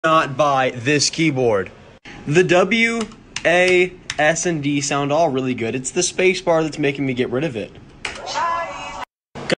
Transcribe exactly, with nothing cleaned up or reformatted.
not buy this keyboard. The W, A, S, and D sound all really good. It's the space bar that's making me get rid of it.